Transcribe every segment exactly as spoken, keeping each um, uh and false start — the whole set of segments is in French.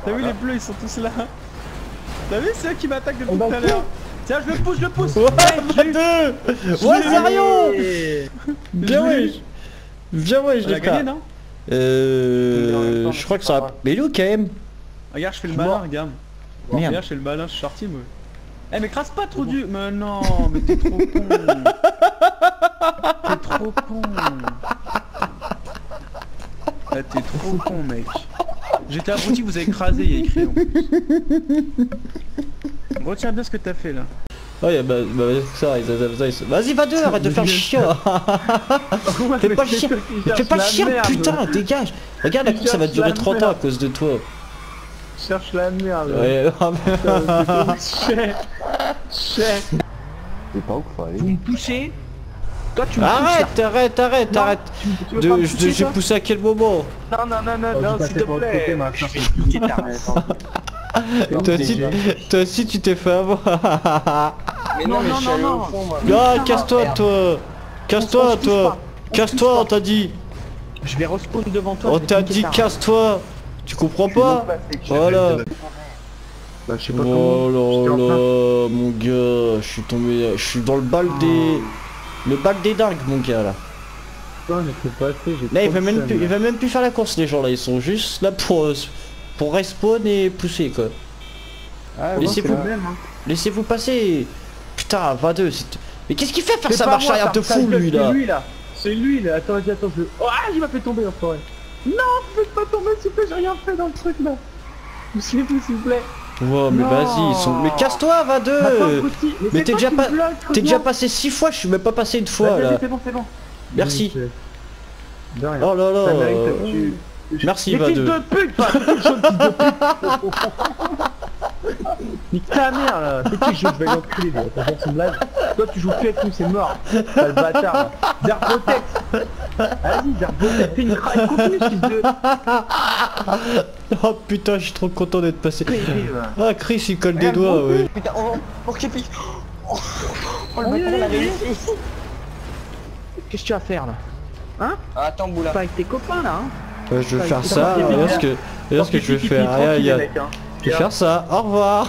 T'as vu les bleus, ils sont tous là. T'as vu, c'est eux qui m'attaquent depuis tout à l'heure. Tiens, je le pousse, je le pousse. Ouais, deux. Ouais, sérieux. Bien ouais. Viens ouais, je l'ai gagné, non? Euh... Je crois que ça va... Mais il est où quand même? Regarde, je fais le malin, regarde. Merde. Regarde, je fais le malin, je suis sorti, moi. Eh, mais crasse pas trop dur. Mais non, mais t'es trop con. T'es trop con. Ah, t'es trop con, mec. J'étais abruti, vous avez écrasé, il y a écrit en plus. Retiens bien ce que t'as fait là. Ouais, bah, bah ça, ils, ils, ils... vas-y, va deux, arrête de faire chier. Fais pas chier, fais pas chier, putain, dégage. Regarde, la course, ça va durer trente ans à cause de toi. Je cherche la merde. Ouais, oh merde. Chais. Chais. C'est pas où qu'il faut aller. Vous me poussez. Toi, tu me arrête, pousses, arrête, arrête, non, arrête, tu, tu de, je, J'ai poussé à quel moment? Non, non, non, non, oh, non, s'il te plaît. Je vais piquer ta raison. Toi aussi, toi aussi tu t'es fait avoir. Mais non, non, non, non. Non, casse-toi, toi. Casse-toi, toi. Casse-toi, on t'a dit. Je vais respawn devant toi. On t'a dit casse-toi. Tu comprends pas? Voilà. Bah, je sais pas oh là là, mon gars, je suis tombé, je suis dans le bal des, le bal des dingues, mon gars là. Non, pas fait, là, il va même plus, il va même plus faire la course, les gens là, ils sont juste là pour, pour respawn et pousser quoi. Ah, laissez-vous, hein. laissez-vous passer. Putain, vingt deux, mais qu'est-ce qu'il fait faire sa marche arrière de fou lui là? C'est lui là, c'est lui là. Attends, attends, attends. Oh, ah, il m'a fait tomber en forêt. Non, faites pas tomber s'il vous plaît, j'ai rien fait dans le truc là. Poussez-vous s'il vous plaît. Wow, mais vas-y, ils sont... Mais casse-toi, vingt-deux. Mais, mais t'es déjà, pas... déjà passé six fois, je suis même pas passé une fois là. C'est bon, c'est bon. Merci. Oh là là. Euh... Merci, vingt-deux. Mais fils de pute, pas nique ta mère là. C'est qui je vais l'enculer là. T'as fait son blague. Toi tu joues plus avec nous, c'est mort. T'as le bâtard. Zerbotex. Vas-y, Zerbotex, fais une craque continue, fils de... Oh putain, je suis trop content d'être passé. Ah, Chris il colle des doigts, ouais. Putain, oh, pour qu'il pique. Oh, oh le bâtard, on a réussi. Qu'est-ce que tu vas faire là? Hein? Attends, Boula. Pas avec tes copains là, hein? Ouais, je vais faire ça, regarde ce que, regarde ce que je vais faire. Regarde, je vais faire ça, au revoir.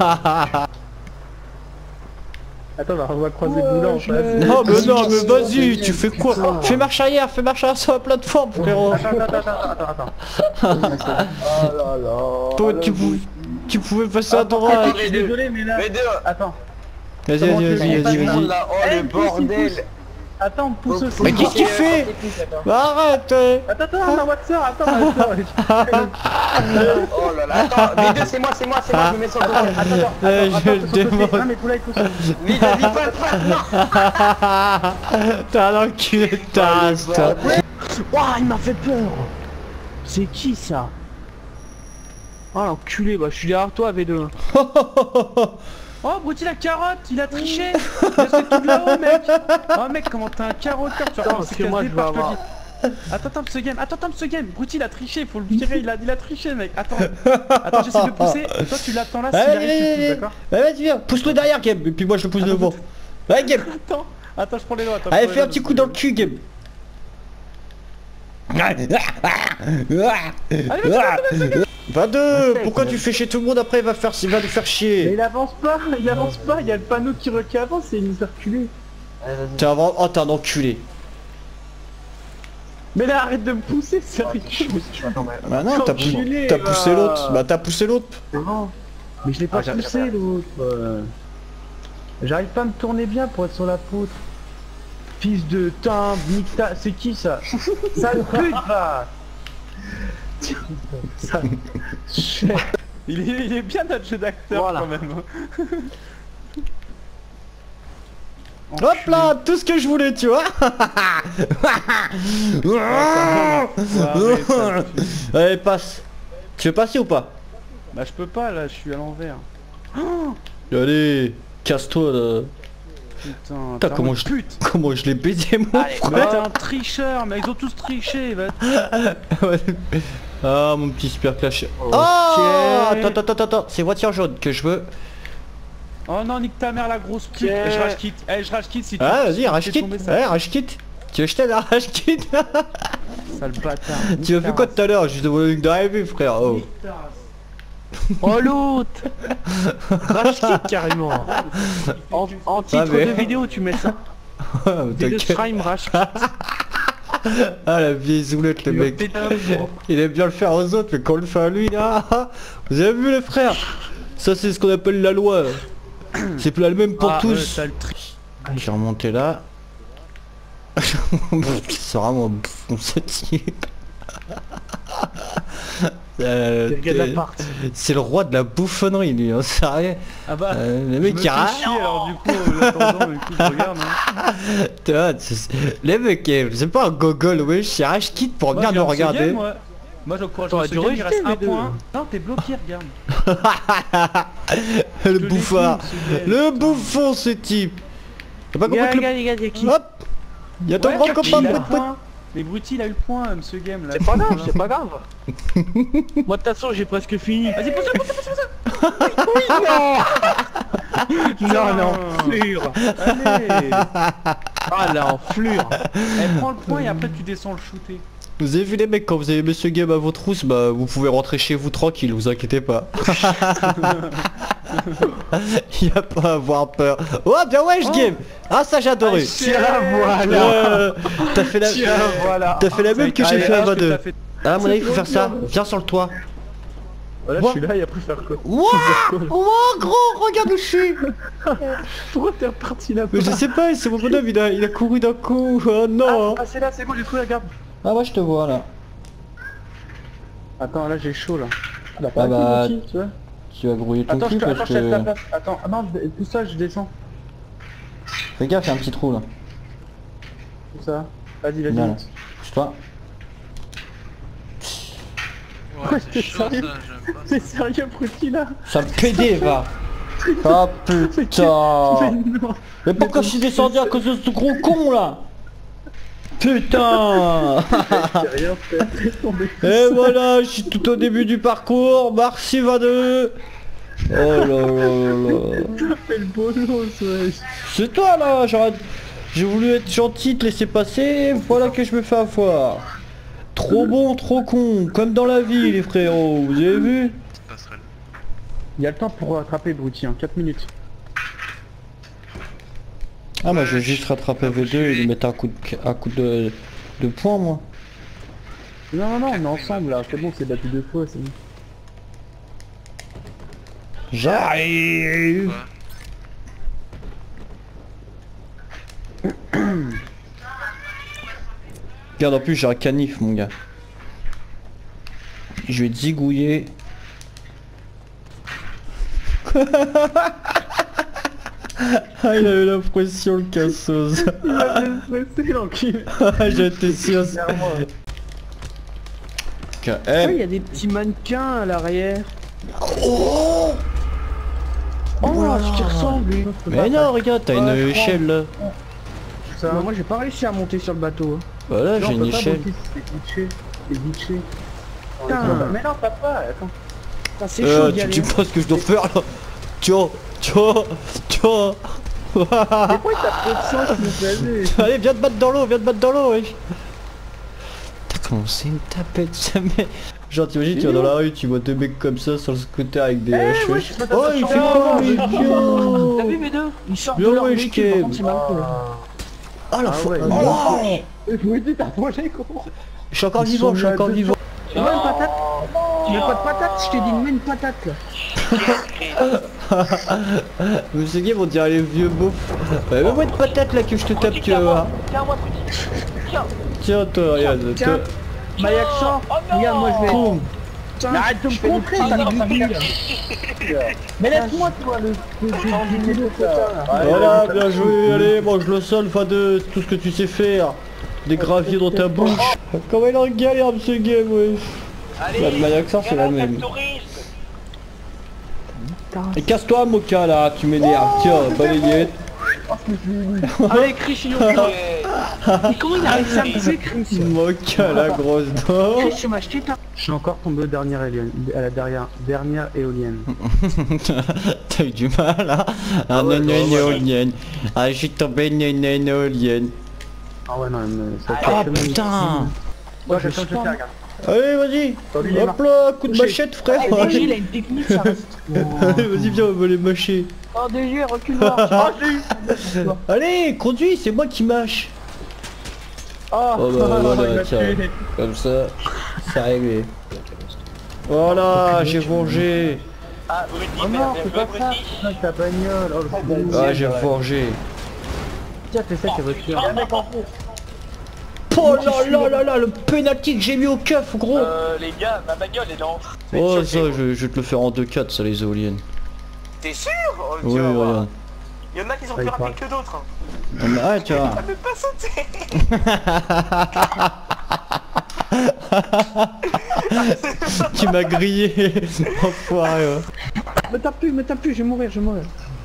Attends, on va croiser Boula en face. Non mais non, mais vas-y, tu fais quoi? Fais marche arrière, fais marche arrière sur la plateforme, frérot. Attends, attends, attends, attends, attends. Oh là là. Toi, tu pouvais, tu pouvais passer à droite. Je suis désolé, mais là... Mais deux. Attends. Vas-y, vas-y, vas-y, vas-y, vas-y. Oh le bordel. Attends, pousse aussi. Mais qu'est-ce qu'il fait? Arrête. Attends, attends, ma voiture, attends, ma voiture. Oh là là, attends, mais deux, c'est moi, c'est moi, c'est moi, je me mets sur le côté. Attends, attends, je le démonte. Non, mais Boula, il pousse. Mais vas-y, pas le pas, non. T'es un enculé de ta race, toi. Ouah, il m'a fait peur. C'est qui ça? Oh l'enculé, bah je suis derrière toi, V deux. Oh, Brutti la carotte, il a triché. C'est tout de là-haut, mec. Oh mec, comment t'as un carotteur? Tu vas commencer à se départ, je te dis. Attends, attends, ce game, attends, attends, ce game. Brutti il a triché, faut le virer, il a, il a triché, mec. Attends, attends, j'essaie de le pousser. Toi, tu l'attends là, s'il arrive, tu le pousses, d'accord? Vas-y, viens, pousse-le derrière, Game, et puis moi je le pousse devant. Ouais, Game. Attends, attends, je prends les doigts. Allez, fais un petit coup dans le cul, Game. vingt-deux, pourquoi tu fais chier tout le monde après il va faire, il va nous faire chier. Mais il avance pas, il avance pas, il y a le panneau qui, qui avance et il nous a reculé. T'es un... Oh t'es un enculé. Mais là arrête de me pousser, c'est ridicule. Bah non, t'as poussé, poussé l'autre. Bah t'as poussé l'autre. Non, mais je l'ai pas ah, poussé l'autre. Euh... J'arrive pas à me tourner bien pour être sur la poutre. Fils de timbre, nique ta... C'est qui ça? Sale pute va. Ça... il, est, il est bien notre jeu d'acteur voilà. Quand même. Hop là, tout ce que je voulais, tu vois. Allez, passe. Tu veux passer ou pas? Bah je peux pas là, je suis à l'envers. Allez, casse-toi là. Putain, putain comment, je... comment je l'ai baisé mon allez, frère. T'es un tricheur, mais ils ont tous triché. Va... Ah mon petit super clash. Okay. Oh attends, attends, attends, c'est voiture jaune que je veux. Oh non, nique ta mère la grosse pute. Okay. Je rage quitte. Eh, je rage quitte si tu... Ah vas-y, rage quitte. Ouais, rage quitte. Tu veux que je t'aide à rage quitte? Sale bâtard. Tu as vu quoi tout à l'heure? Juste devant une d'arriver frère. Oh. Oh l'autre. Rage kit carrément. En, en titre Ah, mais- de vidéo tu mets ça. Vidéo T'inquiète. Prime Rage kit. Ah la vieille zoulette le Il va mec. péter un plomb. Il aime bien le faire aux autres mais quand on le fait à lui, ah, ah, vous avez vu les frères? Ça c'est ce qu'on appelle la loi. C'est plus la même pour Ah, tous. euh, t'as le tri- J'ai remonté là. C'est vraiment bon ce type. Euh, C'est le gars d'appart. c'est le roi de la bouffonnerie lui, hein, sérieux. Ah bah, Euh, le je mec me il fais a... chier, alors du coup, en attendant, du coup, je regarde. Hein. Tu vois, c'est- les mecs, eh, c'est pas un gogol, wesh, c'est Rage Kit pour Moi, bien je nous viens de ce regarder. game, moi. Moi j'encourage T'aurais ce dû game, il rejeter, reste un les deux. point. Non, t'es bloqué, regarde. Le Je l'ai bouffard. fini, ce game, Le putain. bouffon ce type. T'as pas compris Regarde, que le... regarde, regarde, y'a qui? Hop. Y'a ton Ouais, grand il copain a de le pote pote. point. Mais Brutti il a eu le point, même ce game là. C'est pas grave, c'est pas grave. Moi de toute façon j'ai presque fini. Vas-y, pousse-le, pousse-le, pousse-le. Non, non, flure. Allez. Ah la enflure. Elle prend le point et après tu descends le shooter. Vous avez vu les mecs, quand vous avez mis ce game à votre rousse, bah vous pouvez rentrer chez vous tranquille, vous inquiétez pas. Y a pas à avoir peur. Oh bien wesh Oh. game. Ah ça j'ai adoré. Tiens, voilà. Euh, T'as fait la... Tiens, voilà. T'as fait la même que j'ai Allez, fait à hop, que vingt-deux. t'as fait- Ah à mon avis faut faire ça. Viens sur le toit. Voilà, je suis là, y'a plus faire quoi. Wouah. Wouah gros, regarde où je suis. Pourquoi t'es reparti là? Mais je sais pas, c'est mon bonhomme, il a, il a couru d'un coup. Oh non. Ah c'est là, c'est bon, j'ai trouvé la garde. Ah moi je te vois là. Attends, là j'ai chaud là. Ah Ah bah, Tu vois. tu vas grouiller ton Attends, je cul te, attends, parce je te laisse la que... place. Attends, ah non, tout ça je descends. Fais gaffe, il y a un petit trou là. Tout ça. Vas-y, vas-y. Là, là. monte. Pousse-toi. Ouais, c'est chaud ça, sérieux j'aime pas T'es ça. sérieux, Brutti là? Ça me pédé va. Oh putain. Mais non. Mais pourquoi je suis descendu à cause de ce gros con là? Putain. J'ai rien fait. Laisse tomber. Et voilà, je suis tout au début du parcours. Merci vingt-deux. Oh là là là là. Fais le bolos, ouais. C'est toi là, j'aurais... J'ai voulu être gentil, te laisser passer, voilà que je me fais avoir. Trop bon, trop con, comme dans la vie les frérots, vous avez vu? Petite passerelle. Il y a le temps pour rattraper Brutti, en quatre minutes. Ah bah je vais juste rattraper V deux et lui mettre un coup de, un coup de, de poing moi. Non, non, non, on est ensemble là. C'est bon, c'est battu deux fois, c'est bon. J'arrive. Ouais. Regarde en plus j'ai un canif mon gars. Je vais te zigouiller. Ah il avait l'impression le cassos. Il a stressé l'enculé. J'étais sûr. Il Eh, y a des petits mannequins à l'arrière. oh Oh, Voilà. ce qui ressemble lui. mais non regarde t'as une Ouais, échelle là. Ça. Bah, moi j'ai pas réussi à monter sur le bateau. Hein. Voilà Non, j'ai on une peut pas échelle. monter, c'est glitché. C'est glitché. Putain. Mais non, t'as pas, attends. Putain, c'est Euh, chaud d'y tu, aller. tu penses que je dois faire là? Tiens, tiens, tiens. Des fois t'as peu de sens, je me faisais. Allez viens te battre dans l'eau, viens te battre dans l'eau wesh. T'as commencé une tapette jamais. Genre t'imagines tu vas dans la rue, tu vois deux mecs comme ça sur le scooter avec des haches. ouais, wesh. je sais pas, Oh t'as il pas fait changé. quoi mais T'as tiens. vu mes deux? Ils sortent Bien de leur ouais, véhicule, je par contre, c'est mal cool. Ah la Ah fois. ouais. Oh Je vous ai dit, t'as volé gros. je suis encore Ils vivant, sont je suis là encore dedans. vivant. Tu veux une patate? Tu veux pas de patate? Je t'ai dit, mets une patate là. Vous savez on dirait les vieux beaufs. Ouais, mets-moi une patate là que je te tape tu vas voir. Tiens toi regarde. Tiens. toi. My accent. Regarde, moi je vais. Boum. Mais arrête de me contrer, t'as le bibi là. Mais laisse-moi toi le le le là. Voilà, bien joué, allez, mange le sol, fin de tout ce que tu sais faire. Des graviers dans ta bouche. Comment il en galère ce game, wesh. La My accent c'est la même. Et casse-toi Moka là, tu m'énerves, tiens, balayette. Allez, Chris, il est Mais comment il a réussi à me tuer, Chris? Moka la grosse dent. Chris, tu m'as acheté ta... Je suis encore tombé au dernier éolienne, à la dernière, dernière éolienne. T'as eu du mal hein. Ah non, non, éolienne. Ah, je suis tombé une éolienne. Ah ouais, non, mais ça Ah putain. Moi, je sens que je fais, regarde. Allez, vas-y. Hop là, coup de machette, frère. Ah, D J, il a une technique, ça reste. Allez, vas-y, viens, on va les mâcher. Oh, D J, recule-moi. Oh, je l'ai eu. Allez, conduis, c'est moi qui mâche. Oh, Oh bah voilà, tiens, comme ça, c'est réglé. Voilà, j'ai vengé. Ah, Brutti, Oh non, c'est pas ça. Brutti. Non, ta bagnole. Oh, le fou. Ah, j'ai vengé. Tiens, fais ça, ta voiture. Oh là là là là, le penalty que j'ai mis au keuf, gros. Euh, les gars, ma bagnole est dans. Oh, ça, je, je vais te le faire en deux quatre, ça, les éoliennes. T'es sûr? Oh, tu Oui, vas voir. regarde. Il y en a qui sont Ouais, plus il rapides que d'autres. Ah, mais ouais, tu vois. Ah, mais pas sauter. Tu m'as grillé, enfoiré. Ouais. Me tape plus, me tape plus, je vais mourir, je vais mourir.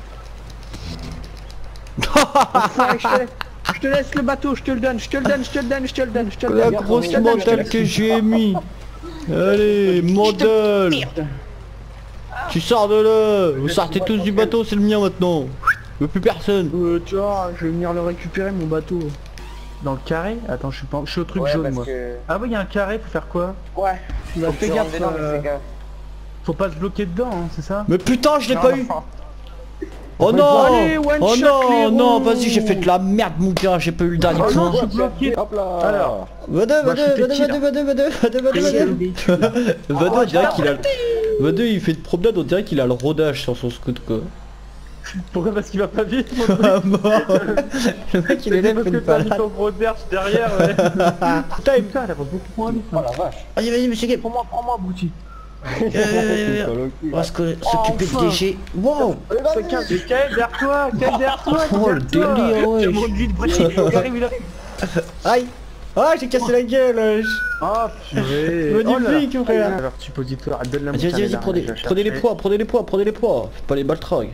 Enfoiré, je te laisse. Je te laisse le bateau, je te le donne, je te le donne, je te le donne, je te le donne, je te le La donne. grosse Je te le donne, je te le mentale donne. que j'ai mis. Allez, modèle. Merde. Tu sors de là. Vous sortez tous du bateau, c'est le mien maintenant. Je veux plus personne. Euh, tu vois, je vais venir le récupérer, mon bateau. Dans le carré? Attends, je suis pas... Je suis au truc Ouais, jaune, parce moi. que... Ah oui, il y a un carré, faut faire quoi? Ouais. Tu vas Faut que fais tu gaffe, rentres dedans, euh, mais fais gaffe. faut pas se bloquer dedans, hein, c'est ça? Mais putain, je l'ai Non, pas eu. non. Oh Allez, non. one Oh shot, non, les non, roues. vas-y, j'ai fait de la merde, mon gars. J'ai pas eu le dernier Oh non, point. je suis bloqué. Hop là. Alors. Vadeux, Bah, vadeux, je suis vadeux, petit, là. vadeux, vadeux, vadeux, vadeux, vadeux, vadeux. Vadeux, on dirait qu'il a... Vadeux, il fait de promenade, on dirait qu'il a le rodage sur son scoot, quoi. Pourquoi? Parce qu'il va pas vite, mon truc. Ah mort. Le mec, il élève Parce que une t'as mis palade. ton gros derche derrière, ouais. Putain, il putain, elle va beaucoup moins vite. Oh la vache. Vas-y, vas-y, monsieur Game. Prends-moi, prends-moi, Bouti. Euh, On va se co- s'occuper de D G. Wow. C'est quinze. Mais Kael derrière toi, Kael derrière toi. Oh, le délire, ouais. Monte vite, Bouti. Il arrive, il arrive. Aïe. Ah, j'ai cassé la gueule. wesh. Oh purée. Me dis Oh là. flic, frère. Alors, suppositoire, donne la Vas-y, vas-y, vas-y, prenez, prenez les poids, prenez les poids, prenez les poids. Faites pas les baltrogs.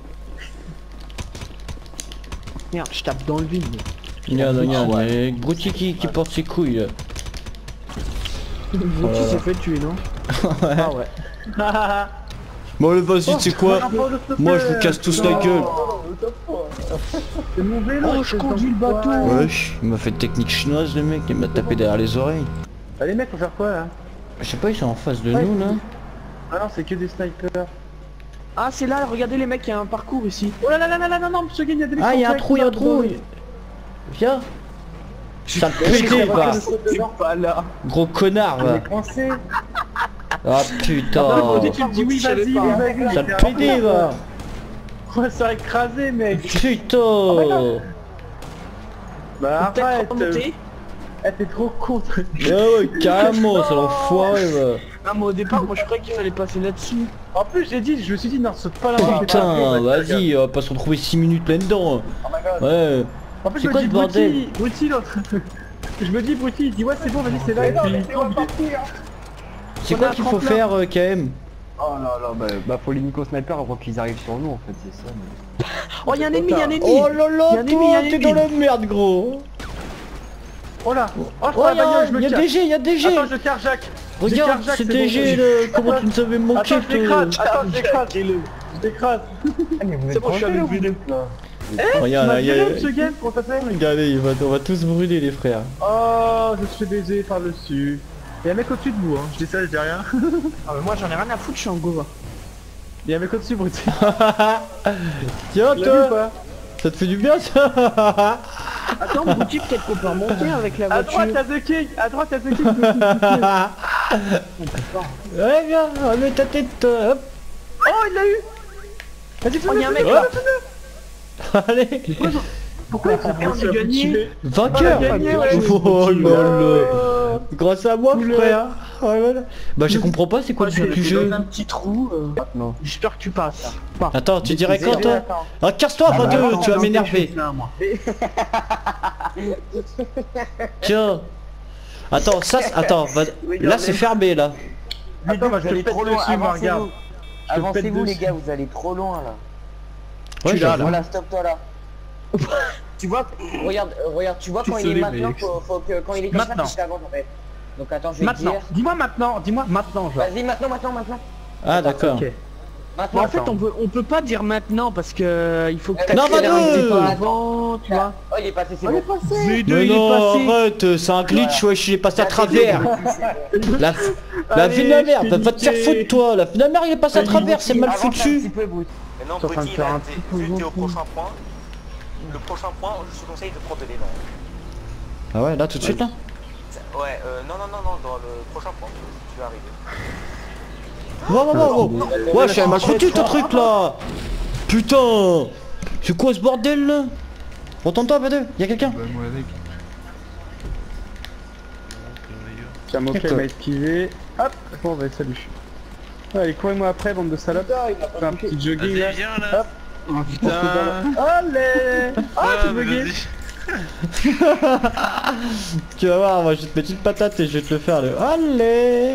Merde, je tape dans le vide. Regarde, regarde, ouais. Brouti qui, qui porte ses couilles là. Bouti s'est fait tuer, non? Ah ouais. Bon allez vas-y, tu sais quoi? Moi je vous casse tous la gueule. C'est mon vélo. Oh, je conduis le bateau. Wesh, il m'a fait technique chinoise le mec, il m'a tapé derrière les oreilles. Ah les mecs, faut faire quoi là? Je sais pas, ils sont en face de nous là. Ah non, c'est que des snipers. Ah, c'est là, regardez les mecs, il y a un parcours ici. Oh là là là là là non non, monsieur Gain, il y a des mecs Ah, qui il y a sont un trou, il y a un trou. Viens. Ça me pété, va. C'est pas là. Gros connard, On est va. coincé. Ah putain. Tu me dis oui, vas-y, vas-y. Ça me pété, va. Ouais, ça a écrasé, mec. Putain. Bah Peut-être arrête. remonter. Eh, t'es trop con. toi. Ah ouais, carrément, c'est l'enfoiré, va. Ah, mais au départ, moi je croyais qu'il fallait passer là-dessus. En plus, j'ai dit, je me suis dit, non, saute pas là-bas. Putain, vas-y, on va pas se retrouver six minutes là-dedans. Ouais. En plus, C'est je me quoi dis, ce bordel? Brutti, Brutti, l'autre. Je me dis, Brutti, il dit, ouais, c'est bon, vas-y, c'est là. Et puis, il tombe. C'est On quoi a un qu'il faut tremplin. faire, euh, K M? Oh là là, bah, bah faut les Nico Sniper avant qu'ils arrivent sur nous en fait, c'est ça. Mais... Oh, il y a un ennemi, il y a un ennemi. Oh là Y a là, un ennemi, y a toi, un t'es ennemi. dans la merde, gros. Oh là. Oh, je Oh, prends la bagnole, y'a je me y a casse. D G, y'a D G. Attends, je carjack. Regarde, carjack, c'est c'est D bon. G, là. Comment tu nous avais manqué, Attends, je l'écrase. toi? Attends, je l'écrase. Je l'écrase. C'est bon, je suis avec vous. Regarde, là, y a... Ce game, comment ça fait? Regardez, il va- on va tous brûler, les frères. Oh, je suis baisé par le dessus. Il y a un mec au-dessus de vous, hein. Je dis ça, je dis rien. Ah, mais moi j'en ai rien à foutre, je suis en Gova. Il y a un mec au-dessus, Brutti. Tiens, Tu l'as vu ou toi, pas? ça te fait du bien, ça? Attends, Bouti, peut-être qu'on peut remonter avec la À droite, voiture. y'a The King. À droite, y'a The King. Ouais, viens, remets ta tête, toi, hop. Oh, il l'a eu. Vas-y, Oh, il y a un mec fais-le. là. Allez, Pourquoi il on a gagné. vainqueur. On a gagné, ouais. Oh là là. Oh. Grâce à moi, Couleur. frère. Oh là là. Bah, je comprends pas, c'est quoi le but du jeu? Dans un petit trou. euh, Non. J'espère que tu passes. Attends, tu dirais quand, toi? Attends. Ah, casse-toi, Ah, Vadeux, bah, attends, tu vas non, m'énerver. Tiens. Attends, ça, c'est- attends, va- là c'est fermé, là. Attends, moi, je Vous te allez pète trop loin, dessus, moi, regarde. avancez-vous. Je te pète Avancez-vous les dessus. gars, vous allez trop loin là. Ouais, Tu l'as, j'avoue. là. Voilà, stop toi là. Tu vois, regarde, euh, regarde, tu vois Tu quand te il est lèves, maintenant, Alex. faut, faut que quand il est comme ça, Maintenant. que je t'avance en fait. Donc attends, je vais te Maintenant, dire. dis-moi maintenant, dis-moi maintenant, genre. Vas-y, maintenant, maintenant, maintenant. Ah, d'accord. Ok. Maintenant, en fait, attends. on peut, on peut pas dire maintenant parce que euh, il faut que Non, t'accélères bah un petit non. peu avant, tu vois. Oh, il est passé, c'est On est bon. passé. V deux, Mais il est non, passé. arrête, c'est un glitch, wesh, il est passé à travers. La, la Allez, vie de la merde, je va t'ai va te faire niqué. foutre toi, la vie de la merde il est passé à travers, c'est mal Avance un foutu. petit peu, Bruce. Maintenant, Je suis en train de Brutti, faire là, un t'es- petit vu que t'es au peu prochain point, le prochain point, je te conseille de prendre de l'élan. Ah ouais, là tout de suite là. Ouais, euh, non, non, non, non, dans le prochain point, tu vas arriver. Wow, wow, wow, wow. Ouais, je suis mal foutu ton truc là. Putain, c'est quoi ce bordel là? Retourne-toi, V deux, y'a quelqu'un? Bah moi avec. Tiens, ok, il m'a esquivé. Hop, bon, bah salut. Allez, courez-moi après, bande de salopes. Fais un petit jogging là. Vas-y viens là. Hop. Oh putain. Allez. Ah, Ah, tu mais bugué. vas-y. Tu vas voir, moi je vais te mettre une patate et je vais te le faire le. Allez.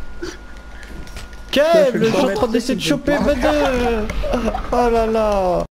Kev, je suis en train d'essayer de choper V deux. Oh là là.